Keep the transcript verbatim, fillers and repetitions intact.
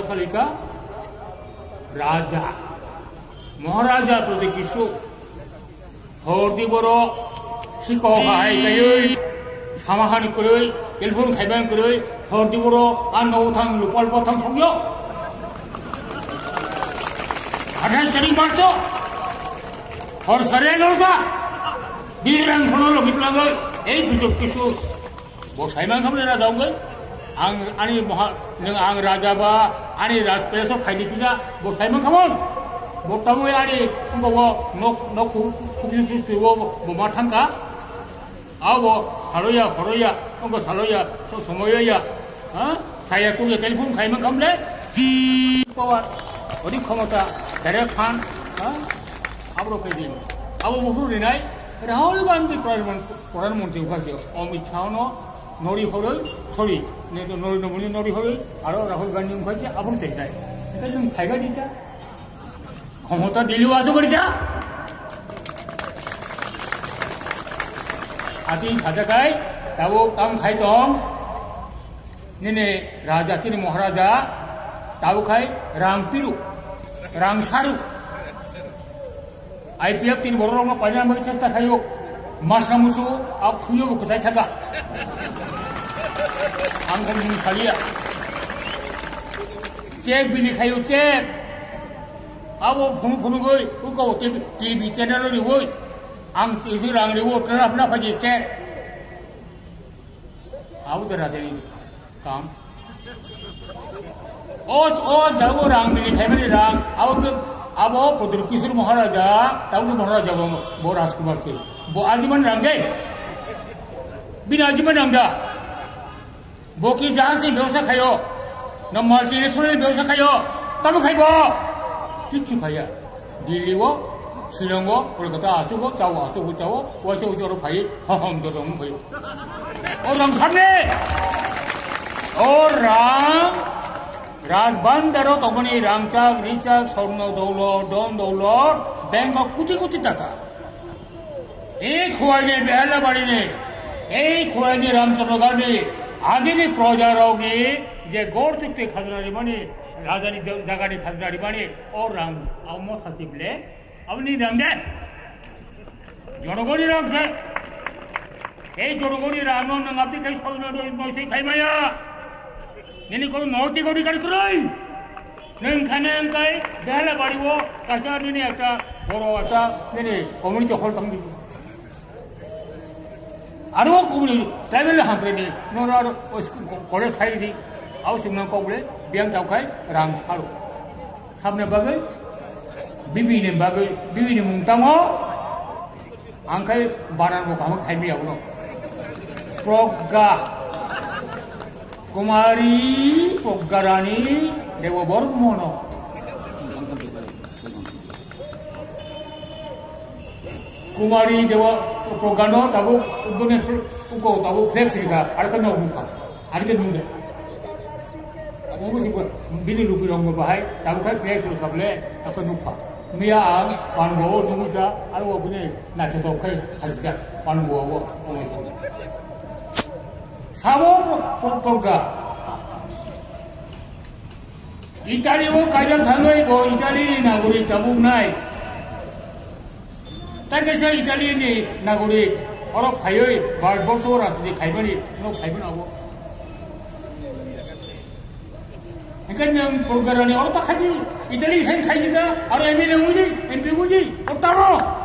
सालिका राजा महाराजा प्रति किसु हरदी बर सिखा हाय गयै सामाहानि करै टेलिफन खायबां करै हरदी बर आन नौ थां लुपाल पथां संयो आठाश तारिख मार्च हर सारे एगारोटा बिरां फनो लगित लागै এই बिजोब किसु बसायमान खामले राजा गै आं आनि महा नों आं राजा बा आनि राजप्रेस फायदिकिजा बसायमान खामोन बक्तामय आनि बाव नक नक कुकिसु पिवो बमा थांका आवो सालया हरया अंगो सालया समयया हा साया कुगे टेलिफन खायमान खामले पावर अदि क्षमता डायरेक्ट फान हा आब्रो कइदिन आबो मुखु रिनाय राहुल गांधी प्रधानमंत्री उपास्य अमित शाह नरी हरै सरि नरेंद्र मोदी नरी हरै और राहुल गांधी उपास्य आबुं चेकनाय এটা তুমি খাইগা দিতা ক্ষমতা দিলেও আছো করিতা আতি সাজাকাই তাবো কাম খাইতং নেনে রাজা তিনি মহারাজা তাবো খাই রাংপিরু রাংসারু आईपीएफ तीन बरों में परिणाम में चेष्टा खायो मासना मुसु आप खुयो बुक साइ थाका आंखन मुं सालिया चेक बिनि खायो चेक आबो फुनु फुनु गई उको टीवी चैनल रि गई आं इसे रां रि वो तना अपना फाजि चेक आबो दरा देनि काम ओ ओ जागो रां बिनि खायमानि रां आबो आबो प्रद्युत किशोर महाराजा ताउनु महाराजा बो राजकुमार से बो आजीवन रंगे बिन आजीवन रंगा बो की जहाज से व्यवसाय खायो न मल्टीनेशनल व्यवसाय खायो तब खाइबो किच्छु खाया दिल्ली वो शिलंग वो कोलकाता आसुगो चाओ आसुगो चाओ वैसे उजरो भाई हम तो दम भाई और रंग सामने और राम राजबान्दारो तबनि रांचाक रिचाक स्वर्ण दौलत धन दौलत बैंक कोटी कोटी टाका एक खुआइने बेहला बाड़ीने एक खुआइने रामचंद्र गांधी आदिनि प्रजारोगी जे गौर चुक्ति खाजनारि माने राजानि जागानि खाजनारि माने और रां आउमो खासिबले अपनी रांदे जनगणि रांसे এই জনগণের রাং नों आपनि कई स्वर्ण नयसै खाइमाया नेनि को नौतिक अधिकार करै नों खाने अंकाय बेहला बाड़ीवो कासा नेनि एकटा बरो एकटा नेनि कम्युनिटी हल थांदि आरो कम्युनिटी ट्राइबल हामप्रेनि नोरा कलेज फाइदि आव सिमना कबले बियां जावखाय रां सारो साबने बागै बिबिनि बागै बिबिनि मुंताङो आंखाय बानान बखामो खाइबियावनो प्रज्ञा कुमारी प्रज्ञारानी देवबर्मन कुमारी देव प्रज्ञानो ताबो उगने उको ताबो फ्लेक्स रिगा आरका नो मुखा आरके नुदे अबो सिको बिनि रुपि रंग बाहाय ताबो खाय फ्लेक्स रखाबले ताको नुखा मिया आं पानगो सुमुदा आरो अबने नाचे तो खाय हाजिगा पानगो अबो साबो प्रज्ञा इटाली वो काजल थांगै बो इटाली नि नागरिक ताबु नाय ताकेसे इटाली नि नागरिक अरो फायै भारतबर्ष राजनीति खायबानि नो खायबनावो एखान नों प्रज्ञारानि अरो ता खायबि इटाली साइन खायजिदा आरो एमएलए मुजि एमपी मुजि अतारो